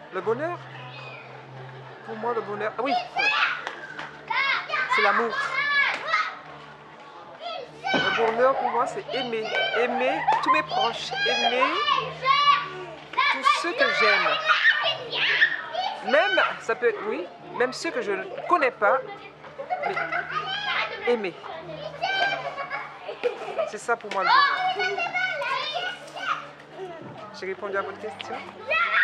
Le bonheur? Pour moi, le bonheur... Ah oui, c'est l'amour. Le bonheur, pour moi, c'est aimer. Aimer tous mes proches. Aimer tous ceux que j'aime. Même, ça peut... Oui, même ceux que je ne connais pas. Mais aimer. C'est ça pour moi le bonheur. J'ai répondu à votre question?